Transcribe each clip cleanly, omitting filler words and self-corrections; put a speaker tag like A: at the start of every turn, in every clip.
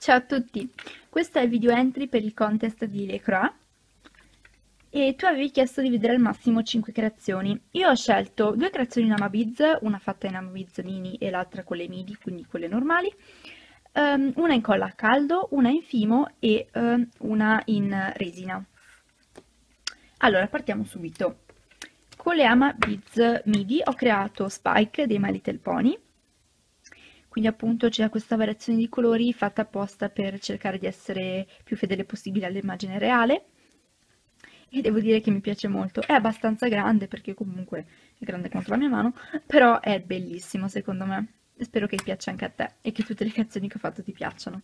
A: Ciao a tutti, questo è il video entry per il contest di Le Croix e tu avevi chiesto di vedere al massimo 5 creazioni. Io ho scelto 2 creazioni in Amabiz, una fatta in Amabiz mini e l'altra con le midi, quindi quelle normali, una in colla a caldo, una in fimo e una in resina. Allora, partiamo subito. Con le Amabiz midi ho creato Spike dei My Little Pony. Quindi appunto c'è questa variazione di colori fatta apposta per cercare di essere più fedele possibile all'immagine reale e devo dire che mi piace molto. È abbastanza grande perché comunque è grande quanto la mia mano, però è bellissimo secondo me. Spero che piaccia anche a te e che tutte le creazioni che ho fatto ti piacciono.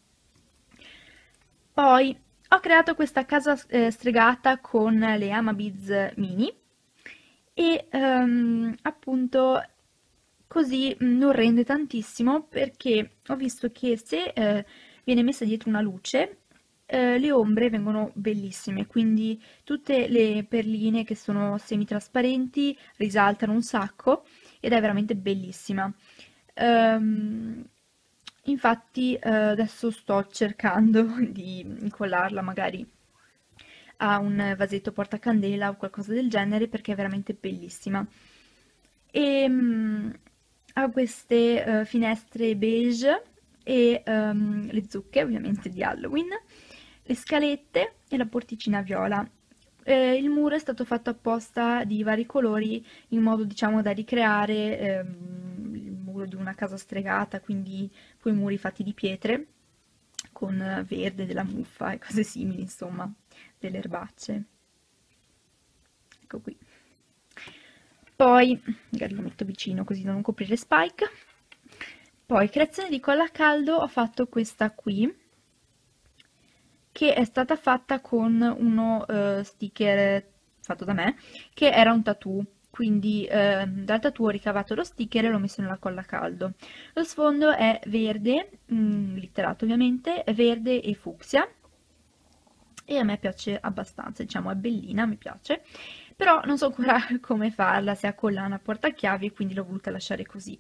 A: Poi ho creato questa casa stregata con le Amabiz mini e appunto così non rende tantissimo perché ho visto che se viene messa dietro una luce le ombre vengono bellissime, quindi tutte le perline che sono semitrasparenti risaltano un sacco ed è veramente bellissima. Infatti adesso sto cercando di incollarla magari a un vasetto portacandela o qualcosa del genere perché è veramente bellissima. E ha queste finestre beige e le zucche ovviamente di Halloween, le scalette e la porticina viola. Il muro è stato fatto apposta di vari colori in modo diciamo da ricreare il muro di una casa stregata, quindi quei muri fatti di pietre con verde, della muffa e cose simili, insomma, delle erbacce. Ecco qui. Poi, magari lo metto vicino così da non coprire Spike. Poi, creazione di colla a caldo, ho fatto questa qui, che è stata fatta con uno sticker fatto da me, che era un tattoo. Quindi dal tattoo ho ricavato lo sticker e l'ho messo nella colla a caldo. Lo sfondo è verde, glitterato ovviamente, è verde e fucsia, e a me piace abbastanza, diciamo è bellina, mi piace, però non so ancora come farla, se a collana a portachiavi, quindi l'ho voluta lasciare così.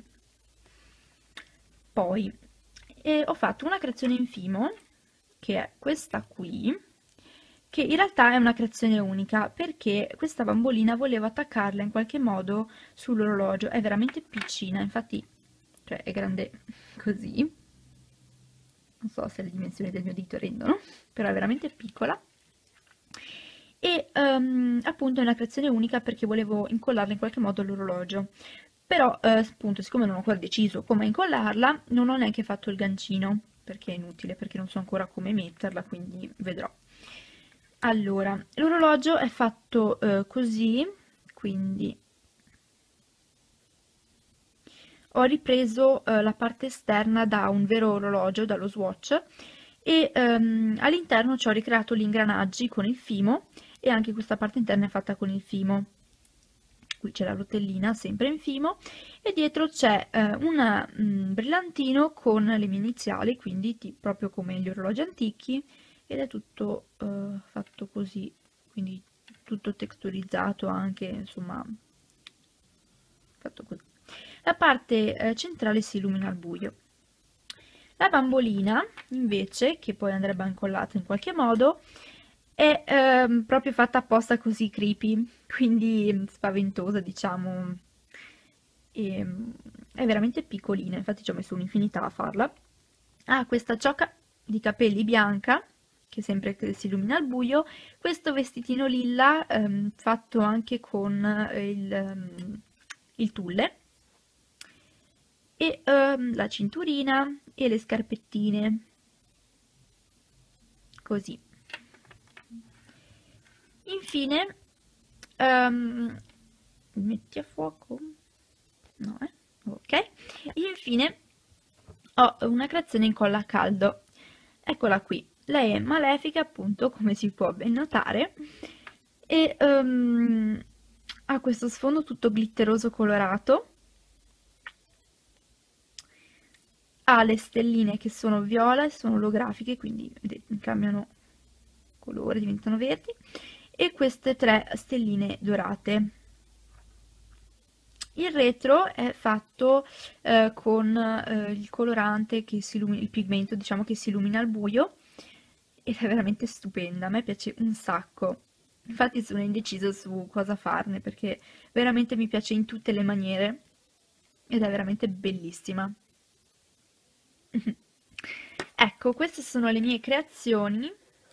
A: Poi ho fatto una creazione in fimo, che è questa qui, che in realtà è una creazione unica, perché questa bambolina volevo attaccarla in qualche modo sull'orologio, è veramente piccina, infatti, cioè è grande così, non so se le dimensioni del mio dito rendono, però è veramente piccola. E appunto è una creazione unica perché volevo incollarla in qualche modo all'orologio. Però appunto siccome non ho ancora deciso come incollarla, non ho neanche fatto il gancino, perché è inutile, perché non so ancora come metterla, quindi vedrò. Allora, l'orologio è fatto così, quindi ho ripreso la parte esterna da un vero orologio, dallo Swatch, e all'interno ci ho ricreato gli ingranaggi con il fimo e anche questa parte interna è fatta con il fimo. Qui c'è la rotellina sempre in fimo e dietro c'è un brillantino con le mie iniziali, quindi proprio come gli orologi antichi, ed è tutto fatto così, quindi tutto texturizzato anche, insomma, fatto così. La parte centrale si illumina al buio. La bambolina, invece, che poi andrebbe incollata in qualche modo, è proprio fatta apposta così creepy, quindi spaventosa, diciamo. E, è veramente piccolina, infatti ci ho messo un'infinità a farla. Ha questa ciocca di capelli bianca, che sempre che si illumina al buio, questo vestitino lilla fatto anche con il tulle, e la cinturina e le scarpettine, così. Infine, metti a fuoco? No, ok. Infine ho una creazione in colla a caldo. Eccola qui. Lei è malefica, appunto, come si può ben notare, e ha questo sfondo tutto glitteroso colorato. Ha le stelline che sono viola e sono olografiche, quindi vedete, cambiano colore, diventano verdi, e queste 3 stelline dorate. Il retro è fatto con il colorante che si illumina, il pigmento, diciamo, che si illumina al buio ed è veramente stupenda, a me piace un sacco. Infatti sono indecisa su cosa farne perché veramente mi piace in tutte le maniere ed è veramente bellissima. Ecco, queste sono le mie creazioni.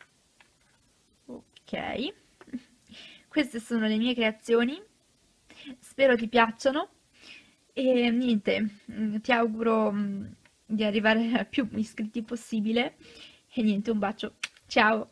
A: Ok, queste sono le mie creazioni, spero ti piacciono e niente, ti auguro di arrivare a più iscritti possibile e niente, un bacio, ciao!